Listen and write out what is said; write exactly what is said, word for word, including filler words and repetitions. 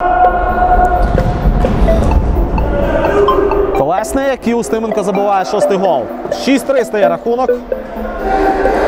Колесник і Устименко забиває шостий гол. шість три стає рахунок.